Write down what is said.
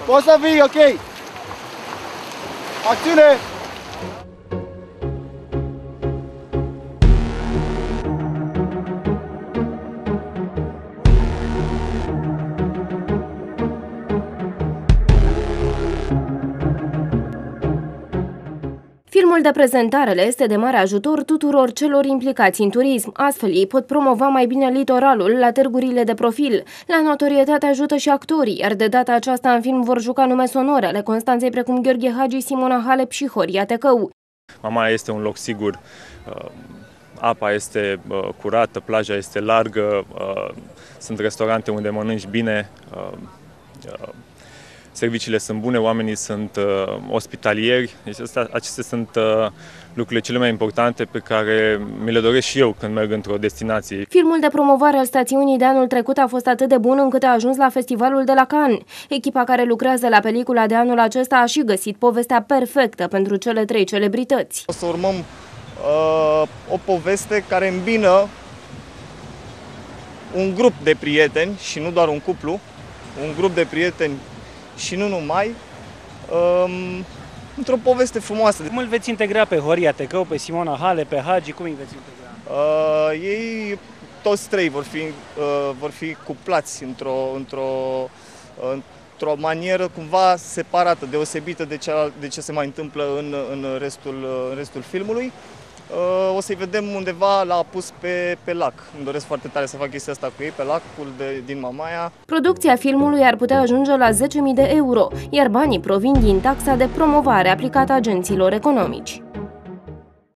Poți să vii, ok? Acțiune! Filmul de prezentare le este de mare ajutor tuturor celor implicați în turism. Astfel, ei pot promova mai bine litoralul la târgurile de profil. La notorietate ajută și actorii, iar de data aceasta în film vor juca nume sonore ale Constanței precum Gheorghe Hagi, Simona Halep și Horia Tecău. Mamaia este un loc sigur, apa este curată, plaja este largă, sunt restaurante unde mănânci bine, serviciile sunt bune, oamenii sunt ospitalieri. Deci acestea sunt lucrurile cele mai importante pe care mi le doresc și eu când merg într-o destinație. Filmul de promovare al stațiunii de anul trecut a fost atât de bun încât a ajuns la festivalul de la Cannes. Echipa care lucrează la pelicula de anul acesta a și găsit povestea perfectă pentru cele 3 celebrități. O să urmăm o poveste care îmbină un grup de prieteni și nu doar un cuplu, un grup de prieteni și nu numai, într-o poveste frumoasă. Cum îl veți integra pe Horia Tecău, pe Simona Halep, pe Hagi, cum îi veți integra? Ei, toți 3 vor fi cuplați într-o manieră cumva separată, deosebită de ce se mai întâmplă în restul filmului. O să-i vedem undeva la apus pe lac. Îmi doresc foarte tare să fac chestia asta cu ei, pe lacul din Mamaia. Producția filmului ar putea ajunge la 10.000 de euro, iar banii provin din taxa de promovare aplicată agenților economici.